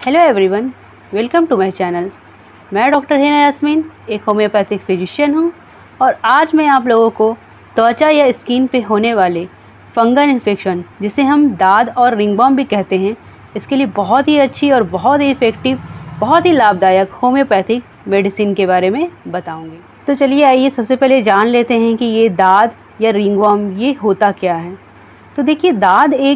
Hello everyone, welcome to my channel. मैं doctor Hina Yasmin, एक homoeopathic physician हूँ और आज मैं आप लोगों को त्वचा या स्किन पे होने वाले फंगल इन्फेक्शन, जिसे हम दाद और रिंगवर्म भी कहते हैं, इसके लिए बहुत ही अच्छी और बहुत ही इफ़ेक्टिव, बहुत ही लाभदायक होम्योपैथिक मेडिसिन के बारे में बताऊँगी। तो चलिए आइए सबसे पहले जान लेते हैं कि ये दाद या रिंगवर्म ये होता क्या है। तो देखिए, दाद एक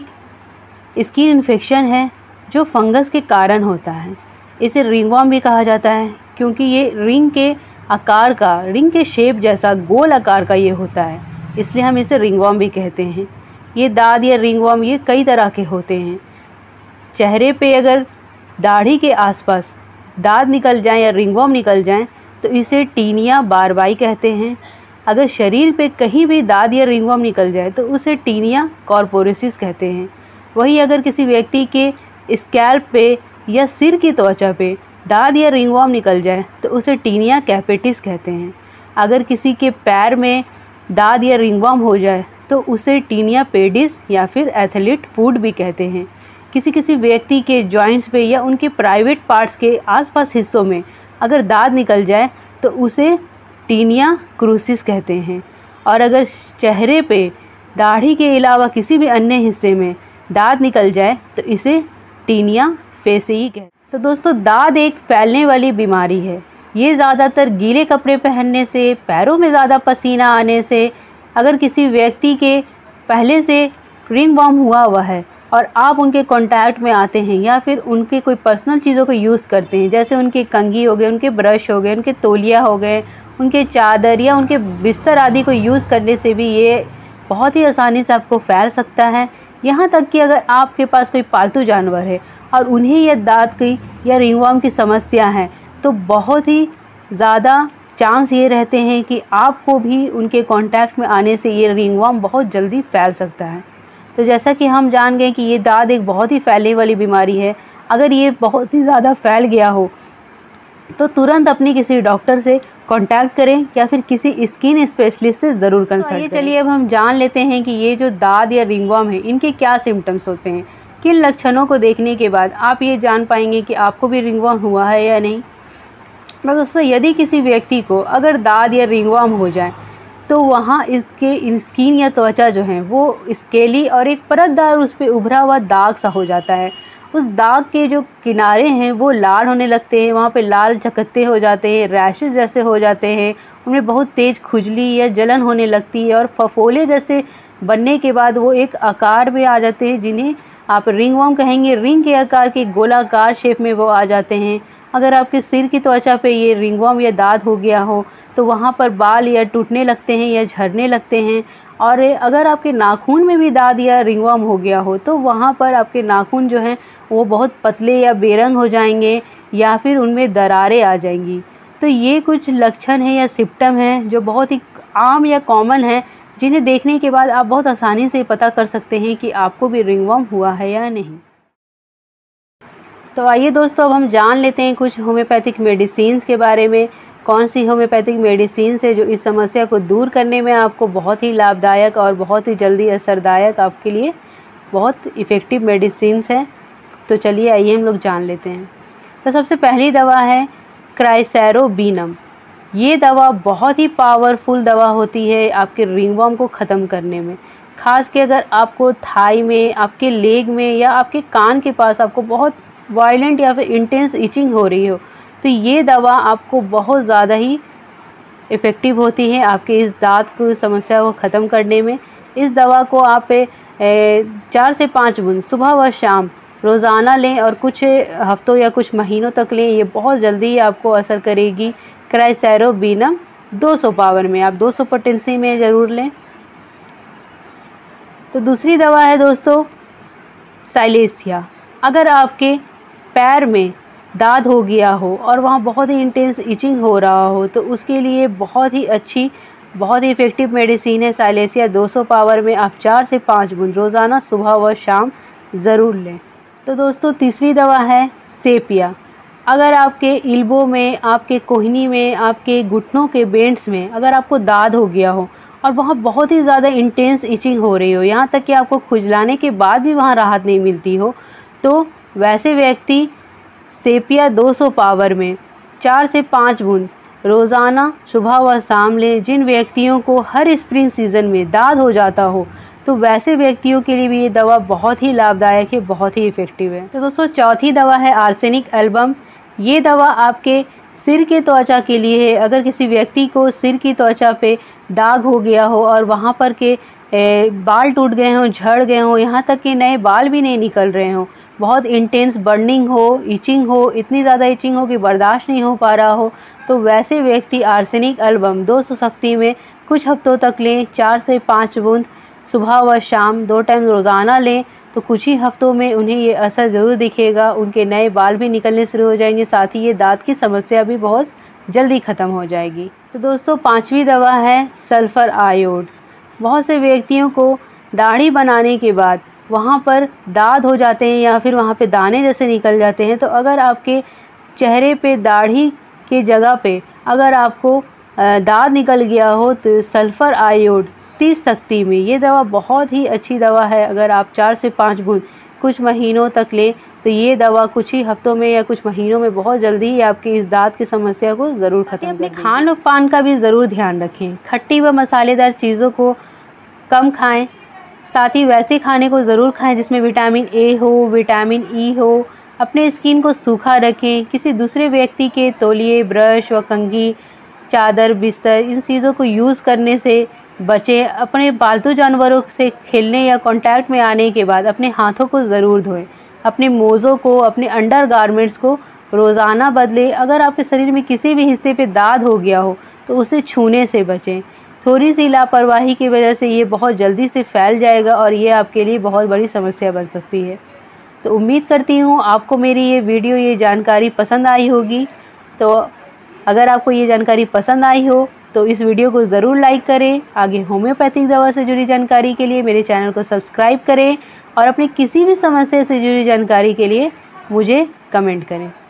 स्किन इन्फेक्शन है जो फंगस के कारण होता है। इसे रिंगवर्म भी कहा जाता है क्योंकि ये रिंग के आकार का, रिंग के शेप जैसा गोल आकार का ये होता है, इसलिए हम इसे रिंगवर्म भी कहते हैं। ये दाद या रिंगवर्म ये कई तरह के होते हैं। चेहरे पे अगर दाढ़ी के आसपास दाद निकल जाएं या रिंगवर्म निकल जाएं तो इसे टीनिया बारबाई कहते हैं। अगर शरीर पे कहीं भी दाद या रिंगवर्म निकल जाए तो उसे टीनिया कॉर्पोरेसिस कहते हैं। वही अगर किसी व्यक्ति के स्कैल्प पे या सिर की त्वचा पे दाद या रिंगवर्म निकल जाए तो उसे टीनिया कैपिटिस कहते हैं। अगर किसी के पैर में दाद या रिंगवर्म हो जाए तो उसे टीनिया पेडिस या फिर एथलीट फुट भी कहते हैं। किसी व्यक्ति के जॉइंट्स पे या उनके प्राइवेट पार्ट्स के आसपास हिस्सों में अगर दाद निकल जाए तो उसे टीनिया क्रूसिस कहते हैं। और अगर चेहरे पे दाढ़ी के अलावा किसी भी अन्य हिस्से में दाद निकल जाए तो इसे टीनिया फेसिई कहते हैं। तो दोस्तों, दाद एक फैलने वाली बीमारी है। ये ज़्यादातर गीले कपड़े पहनने से, पैरों में ज़्यादा पसीना आने से, अगर किसी व्यक्ति के पहले से रिंगवर्म हुआ है और आप उनके कांटेक्ट में आते हैं या फिर उनके कोई पर्सनल चीज़ों को यूज़ करते हैं, जैसे उनके कंघी हो गए, उनके ब्रश हो गए, उनके तौलिया हो गए, उनके चादर या उनके बिस्तर आदि को यूज़ करने से भी ये बहुत ही आसानी से आपको फैल सकता है। यहाँ तक कि अगर आपके पास कोई पालतू जानवर है और उन्हें यह दाद की या रिंगवर्म की समस्या है तो बहुत ही ज़्यादा चांस ये रहते हैं कि आपको भी उनके कांटेक्ट में आने से ये रिंगवर्म बहुत जल्दी फैल सकता है। तो जैसा कि हम जान गए कि ये दाद एक बहुत ही फैलने वाली बीमारी है। अगर ये बहुत ही ज़्यादा फैल गया हो तो तुरंत अपनी किसी डॉक्टर से कांटेक्ट करें या फिर किसी स्किन स्पेशलिस्ट से ज़रूर कंसल्ट करें। चलिए अब हम जान लेते हैं कि ये जो दाद या रिंगवर्म है इनके क्या सिम्टम्स होते हैं। किन लक्षणों को देखने के बाद आप ये जान पाएंगे कि आपको भी रिंगवर्म हुआ है या नहीं। दोस्तों, यदि किसी व्यक्ति को अगर दाद या रिंगवर्म हो जाए तो वहाँ इसके स्किन या त्वचा जो है वो स्केली और एक परतदार उस पर उभरा हुआ दाग सा हो जाता है। उस दाग के जो किनारे हैं वो लाल होने लगते हैं, वहाँ पे लाल चकत्ते हो जाते हैं, रैशेस जैसे हो जाते हैं, उनमें बहुत तेज़ खुजली या जलन होने लगती है और फफोले जैसे बनने के बाद वो एक आकार में आ जाते हैं जिन्हें आप रिंगवर्म कहेंगे। रिंग के आकार के गोलाकार शेप में वो आ जाते हैं। अगर आपके सिर की त्वचा पे ये रिंगवर्म या दाद हो गया हो तो वहाँ पर बाल या टूटने लगते हैं या झड़ने लगते हैं। और अगर आपके नाखून में भी दाद या रिंगवर्म हो गया हो तो वहाँ पर आपके नाखून जो हैं वो बहुत पतले या बेरंग हो जाएंगे या फिर उनमें दरारें आ जाएंगी। तो ये कुछ लक्षण हैं या सिम्पटम हैं जो बहुत ही आम या कॉमन हैं, जिन्हें देखने के बाद आप बहुत आसानी से पता कर सकते हैं कि आपको भी रिंगवर्म हुआ है या नहीं। तो आइए दोस्तों, अब हम जान लेते हैं कुछ होम्योपैथिक मेडिसिन्स के बारे में। कौन सी होम्योपैथिक मेडिसिन है जो इस समस्या को दूर करने में आपको बहुत ही लाभदायक और बहुत ही जल्दी असरदायक, आपके लिए बहुत इफ़ेक्टिव मेडिसिन्स हैं। तो चलिए आइए हम लोग जान लेते हैं। तो सबसे पहली दवा है क्राइसेरोबीनम। ये दवा बहुत ही पावरफुल दवा होती है आपके रिंगवर्म को ख़त्म करने में। ख़ास के अगर आपको थाई में, आपके लेग में या आपके कान के पास आपको बहुत वायलेंट या फिर इंटेंस इचिंग हो रही हो तो ये दवा आपको बहुत ज़्यादा ही इफ़ेक्टिव होती है आपके इस दाद की समस्या को ख़त्म करने में। इस दवा को आप 4 से 5 बूंद सुबह व शाम रोज़ाना लें और कुछ हफ्तों या कुछ महीनों तक लें। ये बहुत जल्दी आपको असर करेगी। क्राइसेरोबीनम 200 पावर में, आप 200 पोटेंसी में ज़रूर लें। तो दूसरी दवा है दोस्तों साइलेसिया। अगर आपके पैर में दाद हो गया हो और वहाँ बहुत ही इंटेंस इचिंग हो रहा हो तो उसके लिए बहुत ही अच्छी, बहुत ही इफ़ेक्टिव मेडिसिन है साइलेसिया। 200 पावर में आप 4 से 5 बूंद रोज़ाना सुबह व शाम ज़रूर लें। तो दोस्तों, तीसरी दवा है सेपिया। अगर आपके इल्बो में, आपके कोहनी में, आपके घुटनों के बेंड्स में अगर आपको दाद हो गया हो और वहाँ बहुत ही ज़्यादा इंटेंस इचिंग हो रही हो, यहाँ तक कि आपको खुजलाने के बाद भी वहाँ राहत नहीं मिलती हो, तो वैसे व्यक्ति सेपिया 200 पावर में 4 से 5 बूंद रोज़ाना सुबह व शाम लें। जिन व्यक्तियों को हर स्प्रिंग सीज़न में दाद हो जाता हो तो वैसे व्यक्तियों के लिए भी ये दवा बहुत ही लाभदायक है, बहुत ही इफ़ेक्टिव है। तो दोस्तों चौथी दवा है आर्सेनिक एल्बम। ये दवा आपके सिर के त्वचा के लिए है। अगर किसी व्यक्ति को सिर की त्वचा पे दाग हो गया हो और वहाँ पर के बाल टूट गए हों, झड़ गए हों, यहाँ तक कि नए बाल भी नहीं निकल रहे हों, बहुत इंटेंस बर्निंग हो, इचिंग हो, इतनी ज़्यादा इचिंग हो कि बर्दाश्त नहीं हो पा रहा हो, तो वैसे व्यक्ति आर्सेनिक एल्बम 200 शक्ति में कुछ हफ्तों तक लें। 4 से 5 बूंद सुबह व शाम 2 टाइम रोज़ाना लें तो कुछ ही हफ्तों में उन्हें ये असर ज़रूर दिखेगा। उनके नए बाल भी निकलने शुरू हो जाएंगे, साथ ही ये दांत की समस्या भी बहुत जल्दी ख़त्म हो जाएगी। तो दोस्तों पांचवी दवा है सल्फ़र आयोड। बहुत से व्यक्तियों को दाढ़ी बनाने के बाद वहाँ पर दाद हो जाते हैं या फिर वहाँ पे दाने जैसे निकल जाते हैं, तो अगर आपके चेहरे पे दाढ़ी के जगह पे अगर आपको दाद निकल गया हो तो सल्फ़र आयोड 30 शक्ति में ये दवा बहुत ही अच्छी दवा है। अगर आप 4 से 5 बूंद कुछ महीनों तक लें तो ये दवा कुछ ही हफ्तों में या कुछ महीनों में बहुत जल्दी ही आपकी इस दांत की समस्या को ज़रूर ख़त्म कर देगी। अपने खान पान का भी ज़रूर ध्यान रखें। खट्टी व मसालेदार चीज़ों को कम खाएं, साथ ही वैसे खाने को ज़रूर खाएं जिसमें विटामिन ए हो, विटामिन ई हो। अपने स्किन को सूखा रखें। किसी दूसरे व्यक्ति के तौलिए, ब्रश व कंघी, चादर, बिस्तर इन चीज़ों को यूज़ करने से बचें। अपने पालतू जानवरों से खेलने या कांटेक्ट में आने के बाद अपने हाथों को ज़रूर धोएं। अपने मोज़ों को, अपने अंडर गारमेंट्स को रोज़ाना बदलें। अगर आपके शरीर में किसी भी हिस्से पे दाद हो गया हो तो उसे छूने से बचें। थोड़ी सी लापरवाही की वजह से ये बहुत जल्दी से फैल जाएगा और ये आपके लिए बहुत बड़ी समस्या बन सकती है। तो उम्मीद करती हूँ आपको मेरी ये वीडियो, ये जानकारी पसंद आई होगी। तो अगर आपको ये जानकारी पसंद आई हो तो इस वीडियो को ज़रूर लाइक करें। आगे होम्योपैथिक दवा से जुड़ी जानकारी के लिए मेरे चैनल को सब्सक्राइब करें और अपनी किसी भी समस्या से जुड़ी जानकारी के लिए मुझे कमेंट करें।